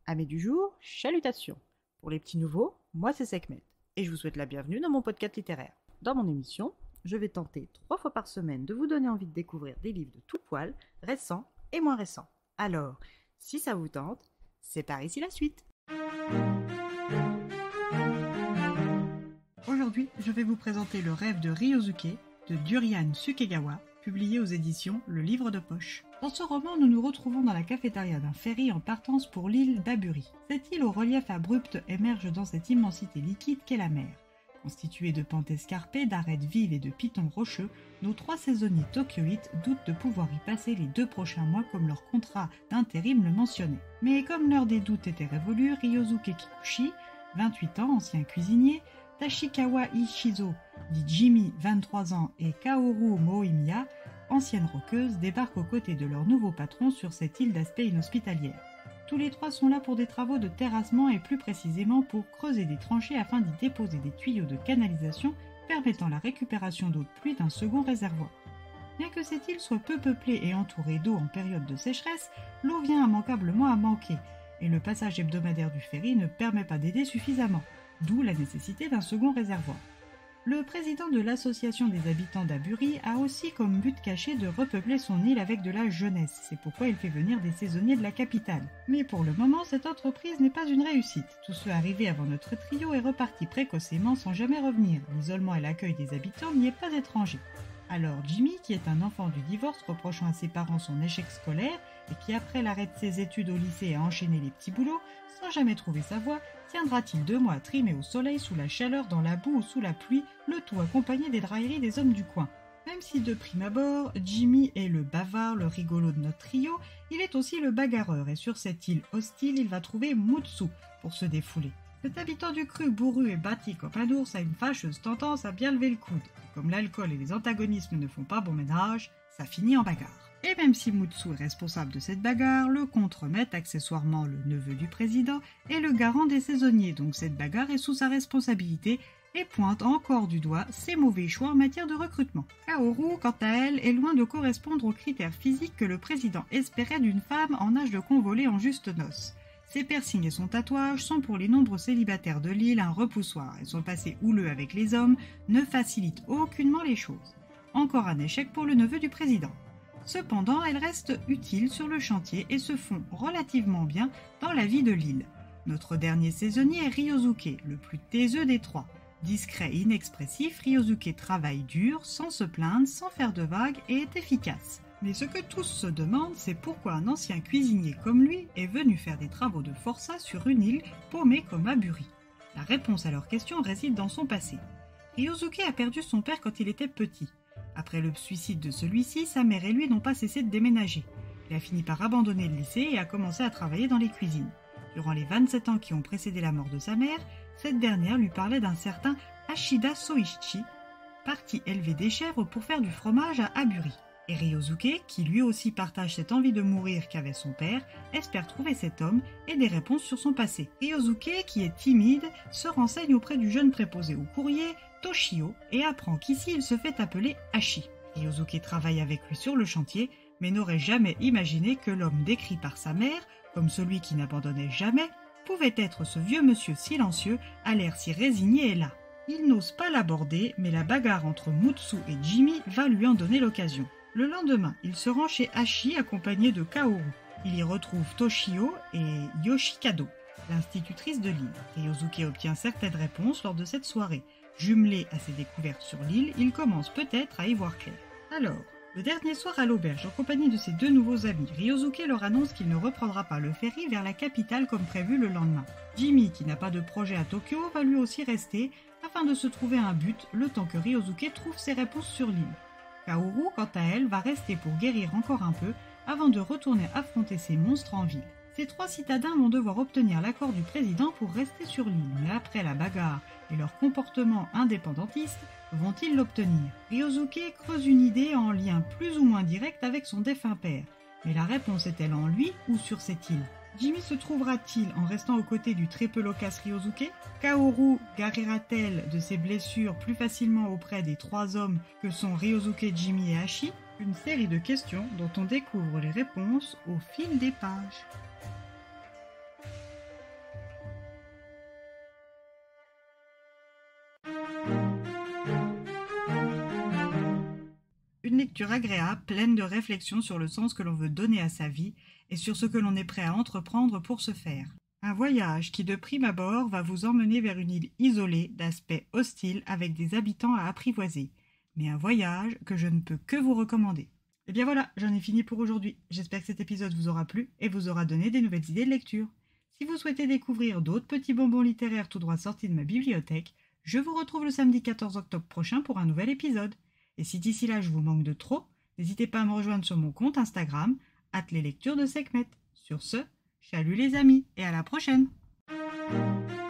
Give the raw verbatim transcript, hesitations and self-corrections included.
Amis du jour, chalutations. Pour les petits nouveaux, moi c'est Sekhmet et je vous souhaite la bienvenue dans mon podcast littéraire. Dans mon émission, je vais tenter trois fois par semaine de vous donner envie de découvrir des livres de tout poil, récents et moins récents. Alors, si ça vous tente, c'est par ici la suite. Aujourd'hui, je vais vous présenter Le rêve de Ryosuke de Durian Sukegawa, publié aux éditions Le Livre de Poche. Dans ce roman, nous nous retrouvons dans la cafétéria d'un ferry en partance pour l'île d'Aburi. Cette île au relief abrupt émerge dans cette immensité liquide qu'est la mer. Constituée de pentes escarpées, d'arêtes vives et de pitons rocheux, nos trois saisonniers tokyoïtes doutent de pouvoir y passer les deux prochains mois comme leur contrat d'intérim le mentionnait. Mais comme l'heure des doutes était révolue, Ryosuke Kikuchi, vingt-huit ans, ancien cuisinier, Tashikawa Ishizo, dit Jimmy, vingt-trois ans, et Kaoru Moimiya, ancienne roqueuse, débarquent aux côtés de leur nouveau patron sur cette île d'aspect inhospitalière. Tous les trois sont là pour des travaux de terrassement et plus précisément pour creuser des tranchées afin d'y déposer des tuyaux de canalisation permettant la récupération d'eau de pluie d'un second réservoir. Bien que cette île soit peu peuplée et entourée d'eau en période de sécheresse, l'eau vient immanquablement à manquer, et le passage hebdomadaire du ferry ne permet pas d'aider suffisamment, d'où la nécessité d'un second réservoir. Le président de l'association des habitants d'Aburi a aussi comme but caché de repeupler son île avec de la jeunesse, c'est pourquoi il fait venir des saisonniers de la capitale. Mais pour le moment, cette entreprise n'est pas une réussite. Tout cela arrivé avant notre trio est reparti précocement sans jamais revenir. L'isolement et l'accueil des habitants n'y est pas étranger. Alors Jimmy, qui est un enfant du divorce reprochant à ses parents son échec scolaire et qui après l'arrêt de ses études au lycée a enchaîné les petits boulots, sans jamais trouver sa voie, tiendra-t-il deux mois à trimer au soleil, sous la chaleur, dans la boue ou sous la pluie, le tout accompagné des drailleries des hommes du coin. Même si de prime abord, Jimmy est le bavard, le rigolo de notre trio, il est aussi le bagarreur et sur cette île hostile, il va trouver Mutsu pour se défouler. Cet habitant du cru, bourru et bâti comme un ours, a une fâcheuse tendance à bien lever le coude. Et comme l'alcool et les antagonismes ne font pas bon ménage, ça finit en bagarre. Et même si Mutsu est responsable de cette bagarre, le comte remet accessoirement le neveu du président et le garant des saisonniers, donc cette bagarre est sous sa responsabilité et pointe encore du doigt ses mauvais choix en matière de recrutement. Kaoru, quant à elle, est loin de correspondre aux critères physiques que le président espérait d'une femme en âge de convoler en juste noces. Ses piercings et son tatouage sont pour les nombreux célibataires de l'île un repoussoir et son passé houleux avec les hommes ne facilite aucunement les choses. Encore un échec pour le neveu du président. Cependant, elle reste utile sur le chantier et se fond relativement bien dans la vie de l'île. Notre dernier saisonnier est Ryosuke, le plus taiseux des trois. Discret et inexpressif, Ryosuke travaille dur, sans se plaindre, sans faire de vagues et est efficace. Mais ce que tous se demandent, c'est pourquoi un ancien cuisinier comme lui est venu faire des travaux de forçat sur une île paumée comme Aburi. La réponse à leur question réside dans son passé. Ryosuke a perdu son père quand il était petit. Après le suicide de celui-ci, sa mère et lui n'ont pas cessé de déménager. Il a fini par abandonner le lycée et a commencé à travailler dans les cuisines. Durant les vingt-sept ans qui ont précédé la mort de sa mère, cette dernière lui parlait d'un certain Ashida Soichi, parti élever des chèvres pour faire du fromage à Aburi. Et Ryosuke, qui lui aussi partage cette envie de mourir qu'avait son père, espère trouver cet homme et des réponses sur son passé. Ryosuke, qui est timide, se renseigne auprès du jeune préposé au courrier, Toshio, et apprend qu'ici il se fait appeler Hachi. Ryosuke travaille avec lui sur le chantier, mais n'aurait jamais imaginé que l'homme décrit par sa mère, comme celui qui n'abandonnait jamais, pouvait être ce vieux monsieur silencieux, à l'air si résigné et là. Il n'ose pas l'aborder, mais la bagarre entre Mutsu et Jimmy va lui en donner l'occasion. Le lendemain, il se rend chez Hachi accompagné de Kaoru. Il y retrouve Toshio et Yoshikado, l'institutrice de l'île. Ryosuke obtient certaines réponses lors de cette soirée. Jumelé à ses découvertes sur l'île, il commence peut-être à y voir clair. Alors, le dernier soir à l'auberge, en compagnie de ses deux nouveaux amis, Ryosuke leur annonce qu'il ne reprendra pas le ferry vers la capitale comme prévu le lendemain. Jimmy, qui n'a pas de projet à Tokyo, va lui aussi rester afin de se trouver un but le temps que Ryosuke trouve ses réponses sur l'île. Kaoru, quant à elle, va rester pour guérir encore un peu avant de retourner affronter ces monstres en ville. Ces trois citadins vont devoir obtenir l'accord du président pour rester sur l'île, mais après la bagarre et leur comportement indépendantiste, vont-ils l'obtenir? Ryosuke creuse une idée en lien plus ou moins direct avec son défunt père, mais la réponse est-elle en lui ou sur cette île? Jimmy se trouvera-t-il en restant aux côtés du très peu loquace Ryosuke? Kaoru guérira-t-elle de ses blessures plus facilement auprès des trois hommes que sont Ryosuke, Jimmy et Hachi? Une série de questions dont on découvre les réponses au fil des pages. Une lecture agréable, pleine de réflexions sur le sens que l'on veut donner à sa vie et sur ce que l'on est prêt à entreprendre pour ce faire. Un voyage qui de prime abord va vous emmener vers une île isolée, d'aspect hostile, avec des habitants à apprivoiser. Mais un voyage que je ne peux que vous recommander. Et bien voilà, j'en ai fini pour aujourd'hui. J'espère que cet épisode vous aura plu et vous aura donné des nouvelles idées de lecture. Si vous souhaitez découvrir d'autres petits bonbons littéraires tout droit sortis de ma bibliothèque, je vous retrouve le samedi quatorze octobre prochain pour un nouvel épisode. Et si d'ici là je vous manque de trop, n'hésitez pas à me rejoindre sur mon compte Instagram, arobase les lectures de Sekhmet. Sur ce, chalut les amis et à la prochaine!